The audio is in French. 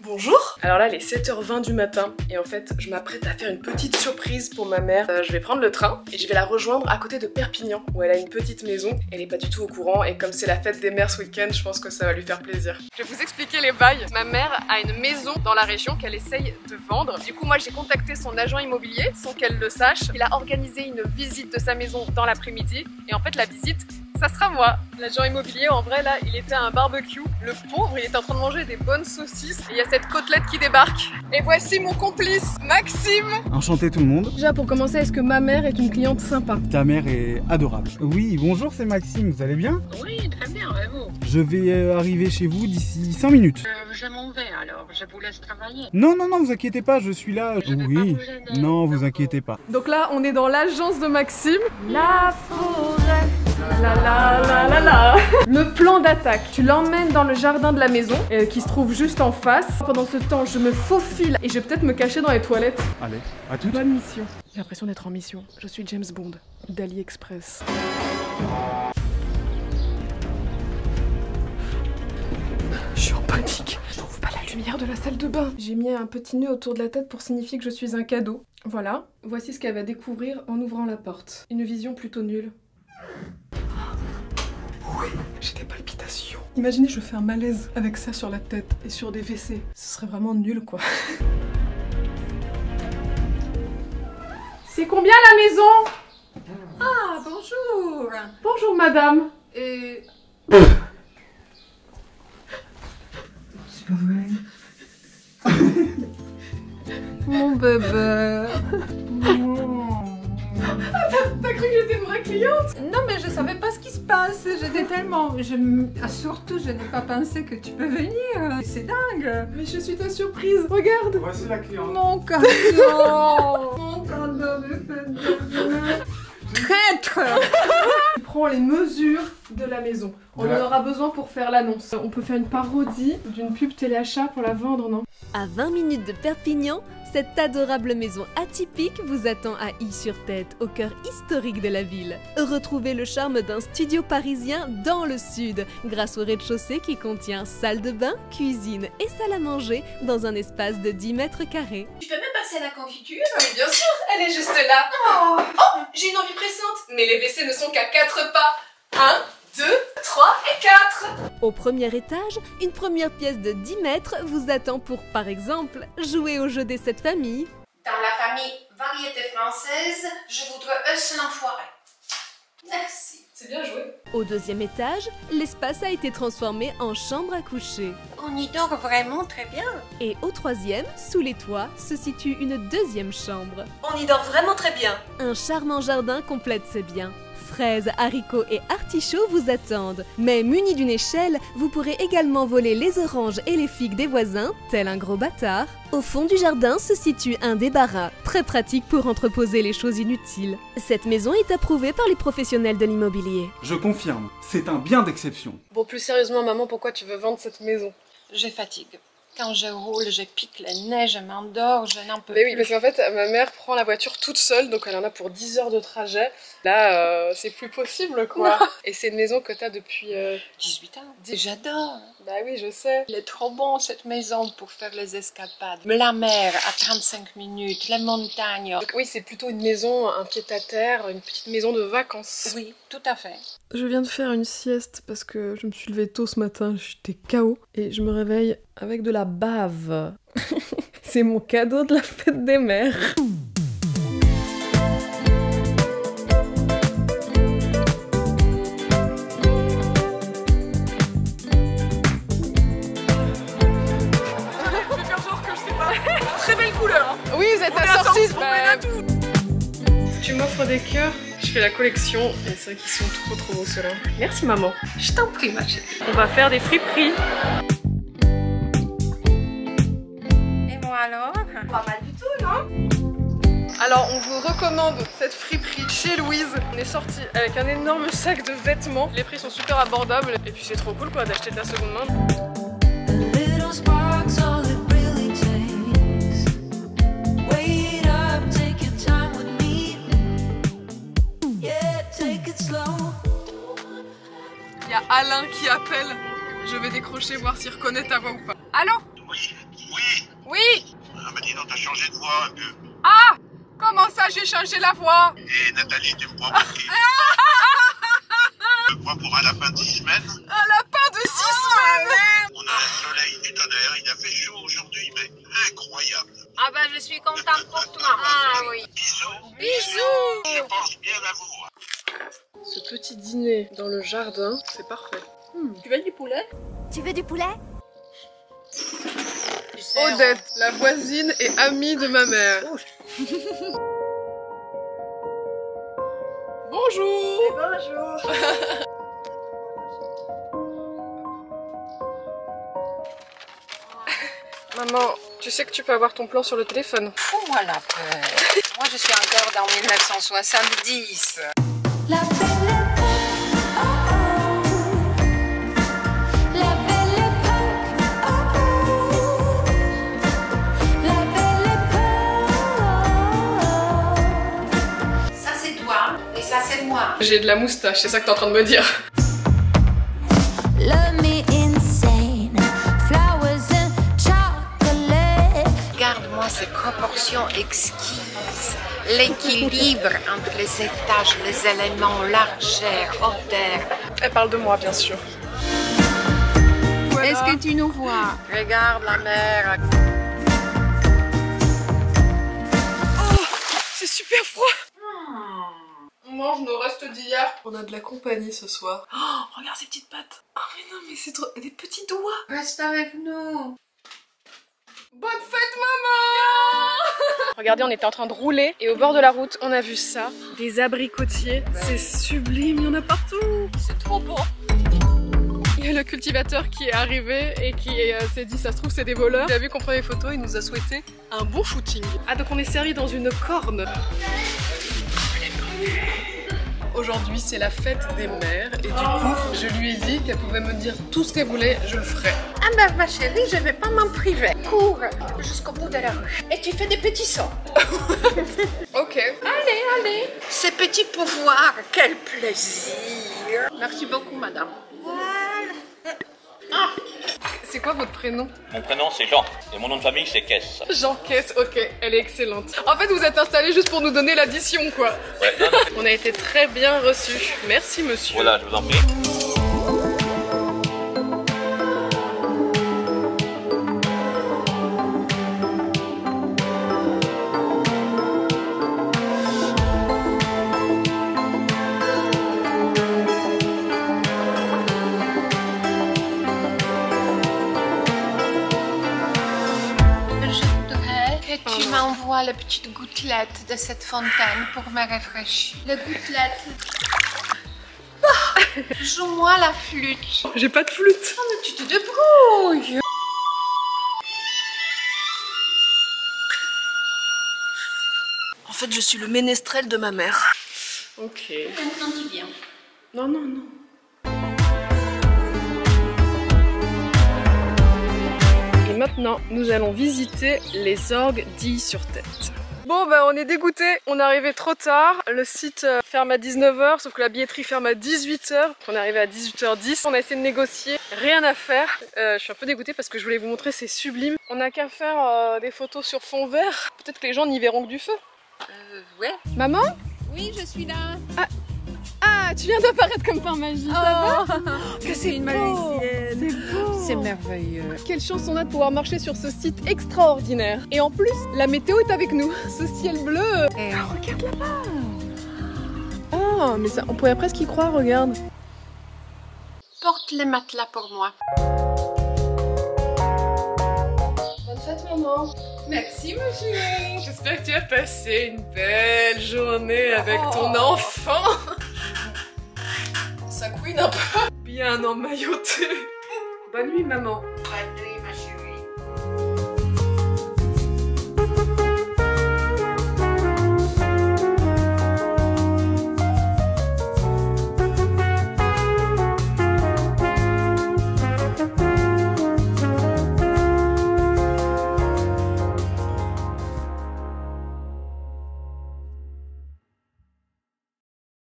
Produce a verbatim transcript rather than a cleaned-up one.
Bonjour. Alors là il est sept heures vingt du matin et en fait je m'apprête à faire une petite surprise pour ma mère. Euh, je vais prendre le train et je vais la rejoindre à côté de Perpignan où elle a une petite maison. Elle est pas du tout au courant et comme c'est la fête des mères ce week-end, je pense que ça va lui faire plaisir. Je vais vous expliquer les bails. Ma mère a une maison dans la région qu'elle essaye de vendre. Du coup moi j'ai contacté son agent immobilier sans qu'elle le sache. Il a organisé une visite de sa maison dans l'après-midi et en fait la visite ça sera moi. L'agent immobilier, en vrai, là, il était à un barbecue. Le pauvre, il est en train de manger des bonnes saucisses. Et il y a cette côtelette qui débarque. Et voici mon complice, Maxime. Enchanté tout le monde. Déjà, pour commencer, est-ce que ma mère est une cliente sympa? Ta mère est adorable. Oui, bonjour, c'est Maxime, vous allez bien? Oui, très bien, et vous? Je vais euh, arriver chez vous d'ici cinq minutes. Euh, je m'en vais alors, je vous laisse travailler. Non, non, non, vous inquiétez pas, je suis là. Je vais oui, pas vous gêner. non, vous inquiétez pas. Donc là, on est dans l'agence de Maxime. La forêt. La la la la la. Le plan d'attaque, tu l'emmènes dans le jardin de la maison euh, qui se trouve juste en face. Pendant ce temps, je me faufile et je vais peut-être me cacher dans les toilettes. Allez, à toutes. Bonne mission. J'ai l'impression d'être en mission. Je suis James Bond d'AliExpress. Je suis en panique. Je trouve pas la lumière de la salle de bain. J'ai mis un petit nœud autour de la tête pour signifier que je suis un cadeau. Voilà. Voici ce qu'elle va découvrir en ouvrant la porte. Une vision plutôt nulle. Oui, j'ai des palpitations. Imaginez, je fais un malaise avec ça sur la tête et sur des W C. Ce serait vraiment nul, quoi. C'est combien la maison? Ah, bonjour. Bonjour, madame. Et... C'est pas vrai. Mon bébé. T'as cru que j'étais une vraie cliente? Non, mais je savais pas ce qui se passe. J'étais tellement... Je... Ah, surtout, je n'ai pas pensé que tu peux venir. C'est dingue. Mais je suis ta surprise, regarde. Voici la cliente. Mon cadeau. Mon cadeau de fête de... Traître. Prends les mesures de la maison. On en aura besoin pour faire l'annonce. On peut faire une parodie d'une pub téléachat pour la vendre, non? À vingt minutes de Perpignan, cette adorable maison atypique vous attend à Ille-sur-Tête, au cœur historique de la ville. Retrouvez le charme d'un studio parisien dans le sud, grâce au rez-de-chaussée qui contient salle de bain, cuisine et salle à manger dans un espace de dix mètres carrés. Tu peux me passer la confiture? Oui, bien sûr, elle est juste là. Oh, oh, j'ai une envie pressante. Mais les W C ne sont qu'à quatre pas. Un, deux, trois et quatre. Au premier étage, une première pièce de dix mètres vous attend pour, par exemple, jouer au jeu des sept familles. Dans la famille variété française, je voudrais un seul enfoiré. Merci. C'est bien joué. Au deuxième étage, l'espace a été transformé en chambre à coucher. On y dort vraiment très bien. Et au troisième, sous les toits, se situe une deuxième chambre. On y dort vraiment très bien. Un charmant jardin complète ces biens. Fraises, haricots et artichauts vous attendent. Mais muni d'une échelle, vous pourrez également voler les oranges et les figues des voisins, tel un gros bâtard. Au fond du jardin se situe un débarras, très pratique pour entreposer les choses inutiles. Cette maison est approuvée par les professionnels de l'immobilier. Je confirme, c'est un bien d'exception. Bon, plus sérieusement, maman, pourquoi tu veux vendre cette maison? Je fatigue. Quand je roule, je pique le nez, je m'endors, je n'en peux Mais plus. oui, parce qu'en fait, ma mère prend la voiture toute seule, donc elle en a pour dix heures de trajet. Là, euh, c'est plus possible, quoi. Non. Et c'est une maison que t'as depuis... Euh... dix-huit ans. J'adore. Bah oui, je sais. Il est trop bon cette maison pour faire les escapades. La mer à trente-cinq minutes, les montagnes. Donc oui, c'est plutôt une maison, un pied-à-terre, une petite maison de vacances. Oui, tout à fait. Je viens de faire une sieste parce que je me suis levée tôt ce matin, j'étais K O. Et je me réveille avec de la bave. C'est mon cadeau de la fête des mères. Très belle couleur hein. Oui, vous êtes On est assortis. assortis, on est là tout. Tu m'offres des cœurs, je fais la collection et c'est vrai qu'ils sont trop trop beaux ceux-là. Merci maman. Je t'en prie ma chérie. On va faire des friperies. Et moi alors? Pas mal du tout, non? Alors on vous recommande cette friperie chez Louise. On est sorti avec un énorme sac de vêtements. Les prix sont super abordables et puis c'est trop cool quoi d'acheter de la seconde main. Il y a Alain qui appelle. Je vais décrocher voir s'il reconnaît ta voix ou pas. Allô? Oui, oui, Oui. Elle m'a dit non, t'as changé de voix un peu. Ah, comment ça j'ai changé la voix? Et Nathalie, tu me prends pour qui? Je me prends pour un lapin de six semaines. Un lapin de six semaines. On a un soleil du tonnerre, il a fait chaud aujourd'hui, mais incroyable. Ah ben je suis contente pour toi. Ah oui. Bisous. Bisous. Je pense bien à vous. Ce petit dîner dans le jardin, c'est parfait. Hmm. Tu veux du poulet? Tu veux du poulet? Odette, la voisine et amie de ma mère. Bonjour. Bonjour. Maman, tu sais que tu peux avoir ton plan sur le téléphone. Fous-moi la peur. Moi je suis encore dans mille neuf cent soixante-dix. La belle époque, oh oh. La belle époque, oh oh. La belle époque. Ça c'est toi et ça c'est moi. J'ai de la moustache, c'est ça que t'es en train de me dire. Love me insane, flowers and chocolate. Regarde-moi ces proportions exquises. L'équilibre entre les étages, les éléments, largeur, hauteur. Elle parle de moi, bien sûr. Voilà. Est-ce que tu nous vois? Regarde la mer. Oh, c'est super froid. On mange nos restes d'hier. On a de la compagnie ce soir. Oh, regarde ces petites pattes. Oh mais non, mais c'est trop... des petits doigts. Reste avec nous. Bonne fête, maman. Regardez, on était en train de rouler et au bord de la route, on a vu ça. Des abricotiers. C'est sublime, il y en a partout. C'est trop beau. Il y a le cultivateur qui est arrivé et qui euh, s'est dit, ça se trouve, c'est des voleurs. Il a vu qu'on prenait des photos, il nous a souhaité un bon shooting. Ah, donc on est servi dans une corne. Aujourd'hui, c'est la fête des mères et du coup, je lui ai dit qu'elle pouvait me dire tout ce qu'elle voulait, je le ferais. Ah ben ma chérie, je vais pas m'en priver. Cours jusqu'au bout de la rue et tu fais des petits sauts. Ok. Allez, allez. Ces petits pouvoirs, quel plaisir. Merci beaucoup, madame. Ah, c'est quoi votre prénom? Mon prénom c'est Jean et mon nom de famille c'est Kess. Jean Kess, ok, elle est excellente. En fait, vous êtes installé juste pour nous donner l'addition, quoi. Ouais, non, non. On a été très bien reçus. Merci, monsieur. Voilà, je vous en prie. Tu m'envoies la petite gouttelette de cette fontaine pour me rafraîchir. La gouttelette. Ah, joue-moi la flûte. J'ai pas de flûte. Oh, mais tu te débrouilles. En fait, je suis le ménestrel de ma mère. Ok. Maintenant tu viens. Non, non, non. Et maintenant, nous allons visiter les orgues d'Illy-sur-Tête. Bon, bah on est dégoûtés, on est arrivé trop tard. Le site euh, ferme à dix-neuf heures, sauf que la billetterie ferme à dix-huit heures. On est arrivé à dix-huit heures dix. On a essayé de négocier, rien à faire. Euh, je suis un peu dégoûtée parce que je voulais vous montrer, c'est sublime. On n'a qu'à faire euh, des photos sur fond vert. Peut-être que les gens n'y verront que du feu. Euh, ouais. Maman? Oui, je suis là. Ah, ah tu viens d'apparaître comme par magie, Oh, ça va? que c'est une magicienne. C'est beau. C'est merveilleux. Quelle chance on a de pouvoir marcher sur ce site extraordinaire. Et en plus, la météo est avec nous. Ce ciel bleu. Et oh, regarde là-bas. Oh, mais ça, on pourrait presque y croire, regarde. porte les matelas pour moi. Bonne fête, maman. Merci, ma chérie. J'espère que tu as passé une belle journée avec ton enfant. Ça couine un peu. Bien emmailloté. Bonne nuit, maman. Ouais.